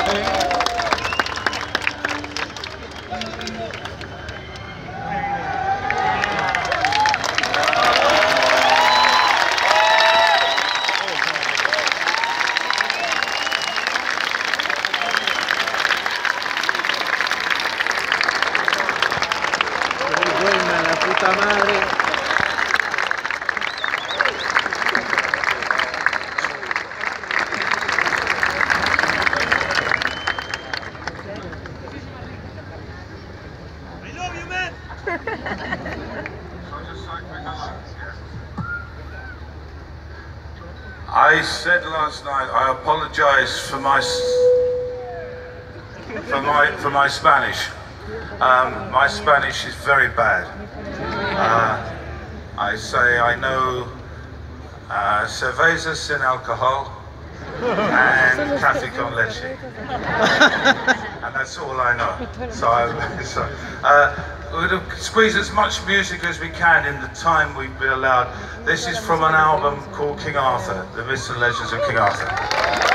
I said last night I apologise for my Spanish. My Spanish is very bad. I say I know cerveza sin alcohol and café con leche, and that's all I know. So we're going to squeeze as much music as we can in the time we've been allowed. This is from an album called King Arthur, The Myths and Legends of King Arthur.